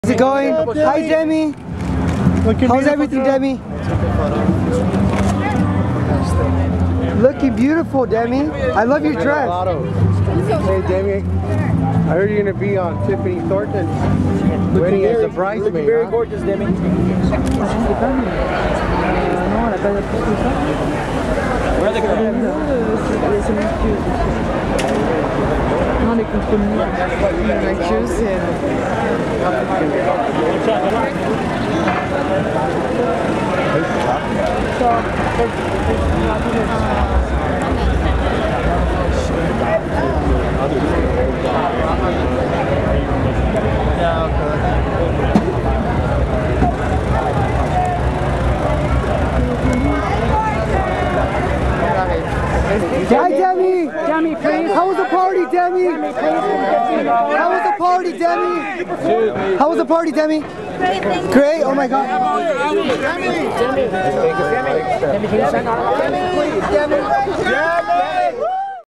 How's it going? Hi, Demi. How's everything, Demi? Looking beautiful, Demi. I love your dress. Hey, Demi. I heard you're gonna be on Tiffany Thornton's wedding as a bridesmaid. Very gorgeous, Demi. Where are the girls? Non, les compromis, Mathieu, c'est... Hi, Demi. Demi, please. How was the party, Demi? How was the party, Demi? How was the party, Demi? Great. Oh my God. Demi, can you send out? Demi, please, Demi.